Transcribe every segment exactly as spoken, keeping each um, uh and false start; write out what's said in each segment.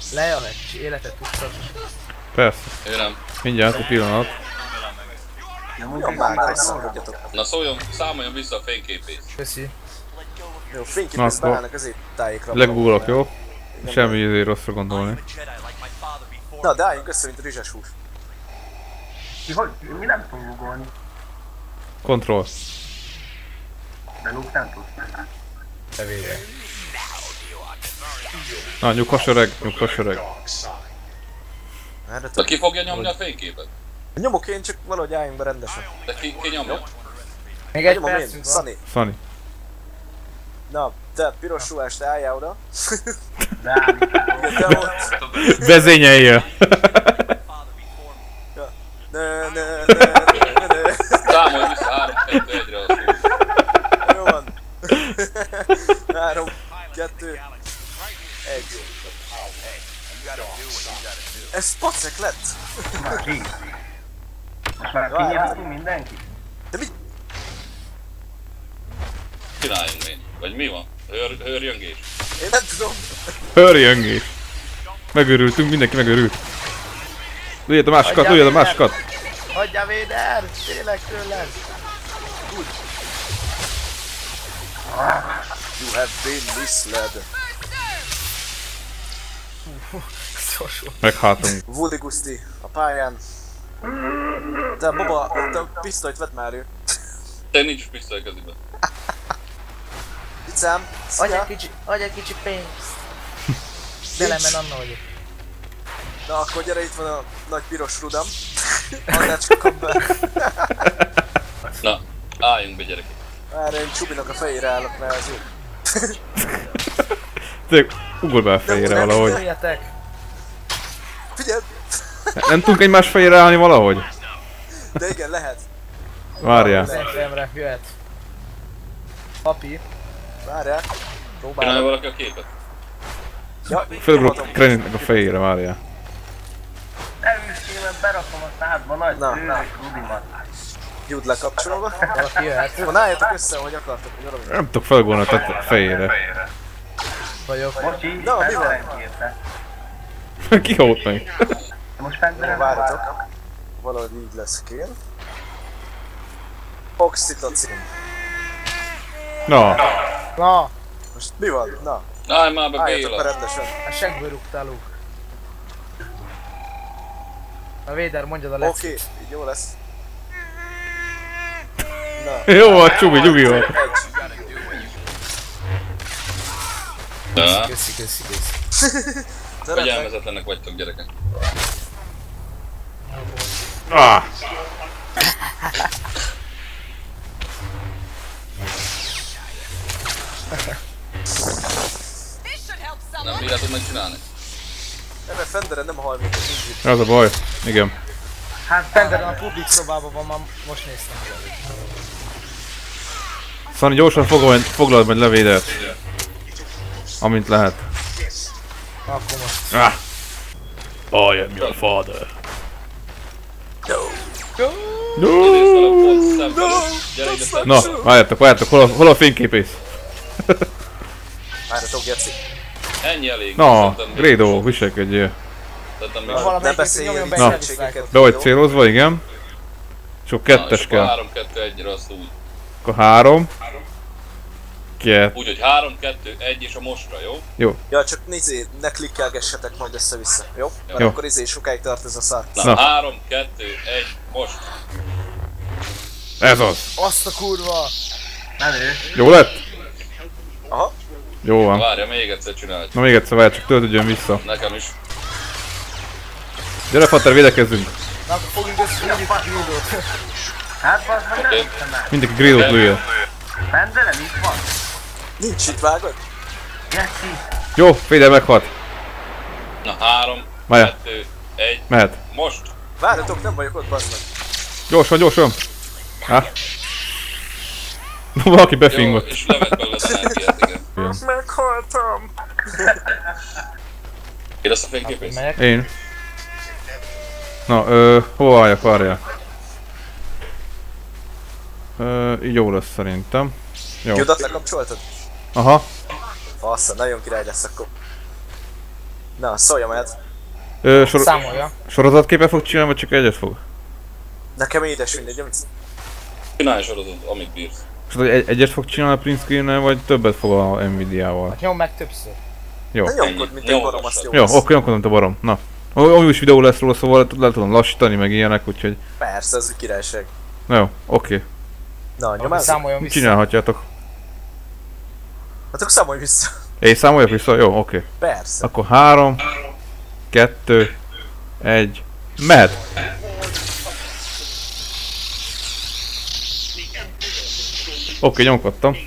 Leja, egy életet tudsz. Persze. Ő nem. Mindjárt egy pillanat. Nem úgy már visszahagyjatok. Na szóljon, számoljon vissza a fényképét. Köszi. Jó, fényképész beállnak az tájékra. Legugolok, jó? Semmi izé rosszra gondolni. Na, de álljunk össze, mint rizses hús. Ki hogy? Mi nem tudunk ugolni. Control. De Luke nem tud. Te végre. Na, nyughass öreg, nyughass öreg. De ki fogja nyomni a fényképet? Nyomok én, csak valahogy álljunk be rendesen. De ki, ki nyomja? Még egy Nyomom én, percünk van. Sunny. Sunny. Na, te piros ruhás, te álljál oda. De állít. Igen, te ott. Vezényeljél! Ja. Ne, ne, ne, ne, ne, ne. Számolj vissza három kettő egyre azt úgy. Jó van. három, kettő, egy. Ez pacek lett! Már ki? Most már kinyeltünk mindenki? De mit? Csináljunk még. Vagy mi van? Hőr, hőrjöngés? Én nem tudom. Hörjöngés! Megőrültünk, mindenki megőrült. Lőjed a másikat, lőjed a másikat! Hagyjál Véder! Félek tőled! You have been misled. Meghátunk. Vuldi Guszti a pályán. Te Boba, te a pisztolyt vedd már ő. Te nincs pisztoly kezében. Icám, Adj egy szia! kicsi, adj egy kicsi pénzt! Belemen Anna vagyok. Na akkor gyere, itt van a nagy piros rudam. Annácska kap be. Na, álljunk be gyerekek. Várj, én Csubinak a fejére állok, mert az jó. Tényleg, ugorj be a fejére Nem, nem, valahogy. Jöjjetek! Figyeld! Nem tudunk egymás fejére állni valahogy? De igen, lehet. Várjál. Szemre, jöhet. Papi. Várjál. Csinálja Próbálom. valaki a képet? Ja, Felugrok Krenitnek a fejére, várjál. Elűssémet berakom a szádba nagy Na. bőrös rudimat. Jut lekapcsolva. Valaki jöhet. Jó, álljatok össze, hogy akartok, hogy arra Nem tudok felugolni a tett fejére. Vagyok. Most így Na, mi van? Fenderen kérte. Ki hót meg? Most Fenderen Jó, várjatok. Valahogy így lesz kén. Oxitocin. Na, Na! Most mi van? Na, Állj már be álljatok be Béla! rendesen. A segből rúgtál Luke. Na Véder, mondjad a Oké, leckét. így jó lesz. Na, jó a Csubi, nyugi van. egy. Ja, Köszi, köszi, köszi. fegyelmezetlenek vagytok gyerekek. Ah, Nem bírjátok megcsinálni? Ebben Fenderen nem hal, mint a nincs. az a baj. Igen. Hát Fenderen a publik szobában van, már most néztem. Szani, gyorsan foglald, foglald majd levédert. Amint lehet. Akkor most. Ah. I am your father. Idézz velem pont szemben. Gyere ide szemben. Na, várjátok, várjátok, hol a, hol a fényképész? Várjatok, Geci. Ennyi elég. Na, Szerintem még Grédó, sok. viselkedjél. Szerintem még Na, sok. valamelyik Ne nyomjon beszéljél be Na. egy dislike-ot. Be vagy célozva, igen. Csak kettes Na, és akkor kell. három kettő egyre azt úgy. Akkor három. Két. Úgy, hogy három kettő egy és a mostra, jó? Jó. Ja, csak izé, ne klikkelgessetek majd össze-vissza, jó? Mert Jó. akkor izé sokáig tart ez a szár. Na, Na. három kettő egy most. Ez az. Azt a kurva! Menő. Jó lett? Aha. Jó van. Várja, még egyszer csinálj. Na még egyszer várj, csak töltődjön vissza. Nekem is. Gyere Fater, védekezzünk. Na akkor fogjunk össze, hívjuk a Gildót. Hát bazd meg nem Oké. hiszem el. Mindenki Grédót lője. Fenderen itt van. Nincs itt, vágod? Geci. Jó, Féder meghalt. Na, három Várjál. kettő egy Mehet. most. Várjatok, nem vagyok ott, bazd meg. Gyorsan, gyorsan. Há. Valaki Jó, befingott. és levett belőle az energiát, igen. Meghaltam! Én ezt a fényképész? Megyek. Én. Na, ö, hova álljak, várjál. Ö, így jó lesz szerintem. Jó. Judat lekapcsoltad? Aha. Assza, nagyon király lesz akkor. Na, szólja mert. Ö, sor Számolja. sorozatképet fog csinálni, vagy csak egyet fog? Nekem édes mindegy, amit... Csinálj sorozatot, amit bírsz. És az egy, egyet fog csinálni a print screen-nel, vagy többet fog a Nvidia-val? Hát nyom meg többször. Jó. Ne nyomkod, mint egy barom, azt jó Jó, lesz. akkor nyomkodom a barom. Na. Ami is videó lesz róla, szóval le tudom lassítani, meg ilyenek, úgyhogy... Persze, ez egy királyság. Na jó, oké. Na, Akkor nyomázz. számoljon vissza. Csinálhatjátok. Hát akkor számolj vissza. Én számoljak vissza? Jó, oké. Persze. Akkor három, kettő, egy, mehet! Oké, nyomkodtam.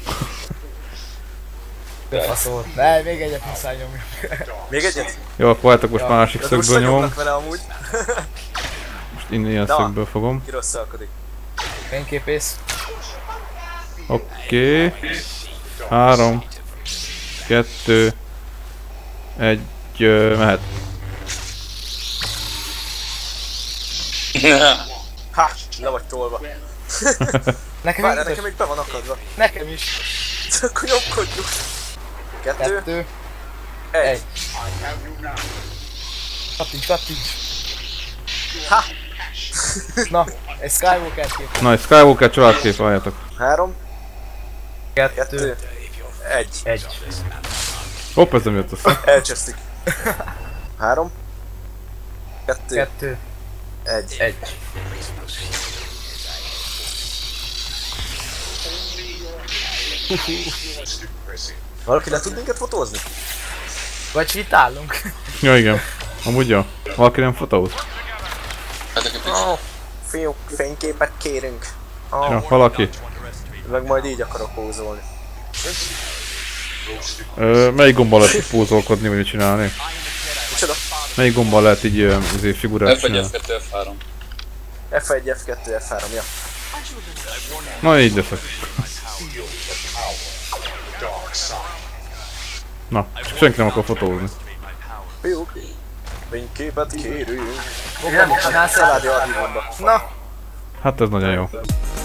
Faszolt. Ne, még egyet muszáj nyomjuk. Még egyet? Jó, akkor álltok most Ja. másik De most szögből nyomom. nyomnak vele amúgy. Most innen ilyen Na. szögből fogom. Kirosszalkodik. Fényképész. Oké. Három, kettő, egy, ö, mehet. Ha! Le vagy tolva. Nekem Várj, is. nekem még be van akadva. Nekem is. Akkor nyomkodjuk. Kettő. Kettő. Egy. Egy. Kattints, kattints. Ha! Na, egy Skywalker kép. Na, egy Skywalker családkép, várjátok. Három. Kettő. Kettő. Egy. Egy. Hopp, ez nem jött össze. Elcsesztik. Három. Kettő. Kettő. Egy. Egy. Valaki le tud minket fotózni? Vagy vitálunk. Ja, igen. Amúgy jó. Valaki nem fotóz? Hát egy kicsit. Oh, fiúk, fényképet kérünk. Oh, Ja, valaki. meg majd így akarok pózolni. Ö, melyik gombbal lehet így pózolkodni, vagy mit csinálni? Micsoda? Melyik gombbal lehet így ö, azért figurát F egy, csinálni? F kettő, F három. F egy, F kettő, F három, ja. Na, így leszek. Na, csak senki nem akar fotózni. Fiúk, fényképet kérünk. Nem csinálsz el. Családi archívumba. Na. Hát ez nagyon jó.